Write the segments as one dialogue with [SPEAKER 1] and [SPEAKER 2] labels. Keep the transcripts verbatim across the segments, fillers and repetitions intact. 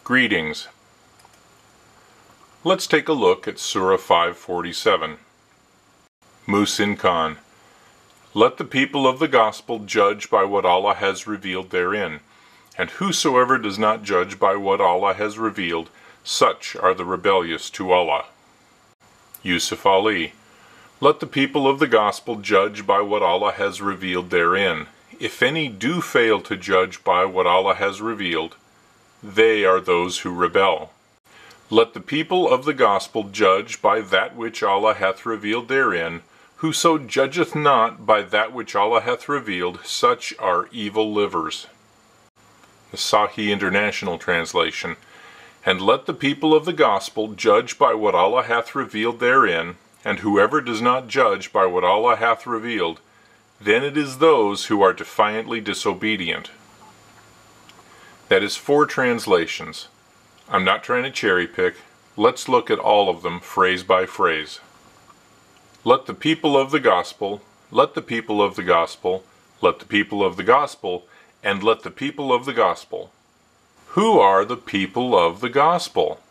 [SPEAKER 1] Greetings. Let's take a look at Surah five forty-seven. Musin Khan. Let the people of the gospel judge by what Allah has revealed therein, and whosoever does not judge by what Allah has revealed, such are the rebellious to Allah. Yusuf Ali. Let the people of the gospel judge by what Allah has revealed therein. If any do fail to judge by what Allah has revealed, they are those who rebel. Let the people of the gospel judge by that which Allah hath revealed therein. Whoso judgeth not by that which Allah hath revealed, such are evil livers. The Sahih International Translation. And let the people of the gospel judge by what Allah hath revealed therein, and whoever does not judge by what Allah hath revealed, then it is those who are defiantly disobedient. That is four translations. I'm not trying to cherry pick. Let's look at all of them phrase by phrase. Let the people of the gospel, let the people of the gospel, let the people of the gospel, and let the people of the gospel. Who are the people of the gospel?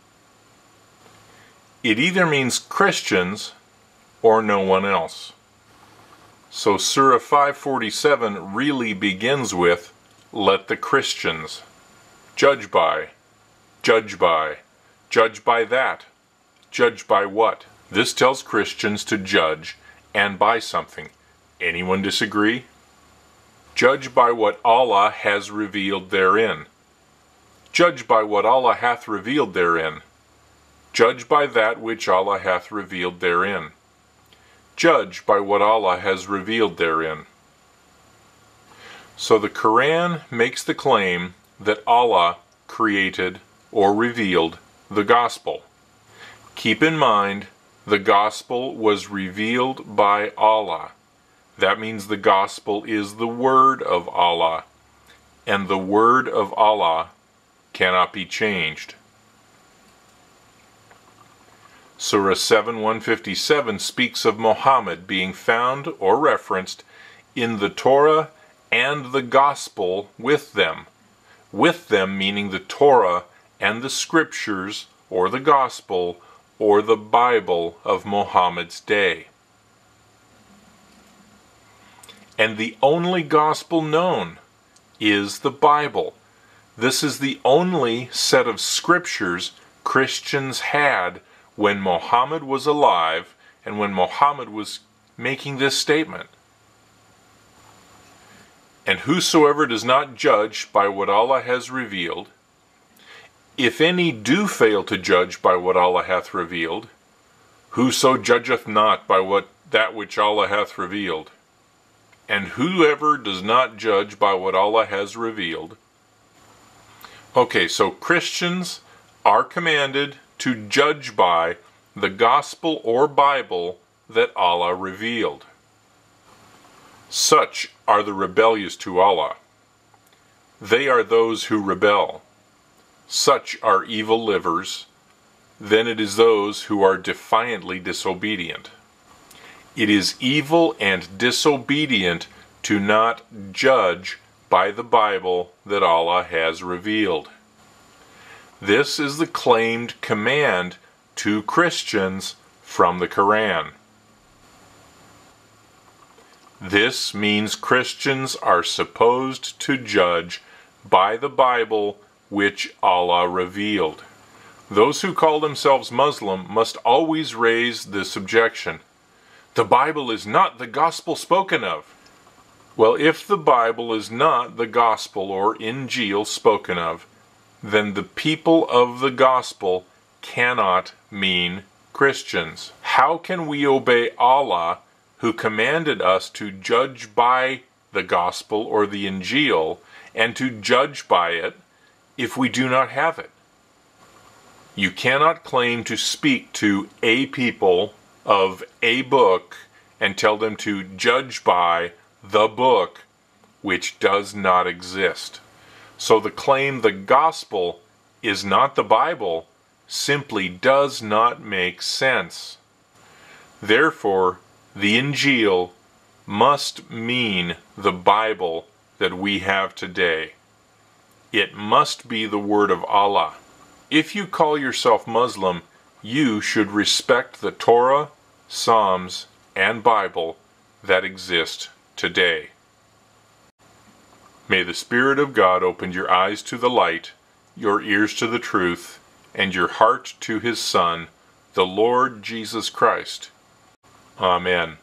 [SPEAKER 1] It either means Christians or no one else. So Surah five forty-seven really begins with, let the Christians judge by, judge by, judge by that, judge by what? This tells Christians to judge and by something. Anyone disagree? Judge by what Allah has revealed therein. Judge by what Allah hath revealed therein. Judge by that which Allah hath revealed therein. Judge by what Allah has revealed therein. So the Quran makes the claim that Allah created or revealed the gospel. Keep in mind, the gospel was revealed by Allah. That means the gospel is the word of Allah, and the word of Allah cannot be changed. Surah seven one fifty-seven speaks of Muhammad being found or referenced in the Torah and the gospel with them. With them meaning the Torah and the scriptures, or the gospel, or the Bible of Muhammad's day. And the only gospel known is the Bible. This is the only set of scriptures Christians had when Muhammad was alive and when Muhammad was making this statement. And whosoever does not judge by what Allah has revealed, if any do fail to judge by what Allah hath revealed, whoso judgeth not by what that which Allah hath revealed, and whoever does not judge by what Allah has revealed. Okay, so Christians are commanded to judge by the gospel or Bible that Allah revealed. Such are the rebellious to Allah. They are those who rebel. Such are evil livers. Then it is those who are defiantly disobedient. It is evil and disobedient to not judge by the Bible that Allah has revealed. This is the claimed command to Christians from the Quran. This means Christians are supposed to judge by the Bible which Allah revealed. Those who call themselves Muslim must always raise this objection. The Bible is not the gospel spoken of. Well, if the Bible is not the gospel or Injeel spoken of, then the people of the gospel cannot mean Christians. How can we obey Allah, who commanded us to judge by the gospel or the Injeel, and to judge by it, if we do not have it? You cannot claim to speak to a people of a book and tell them to judge by the book which does not exist. So the claim the gospel is not the Bible simply does not make sense. Therefore, the Injeel must mean the Bible that we have today. It must be the word of Allah. If you call yourself Muslim, you should respect the Torah, Psalms, and Bible that exist today. May the Spirit of God open your eyes to the light, your ears to the truth, and your heart to His Son, the Lord Jesus Christ. Amen.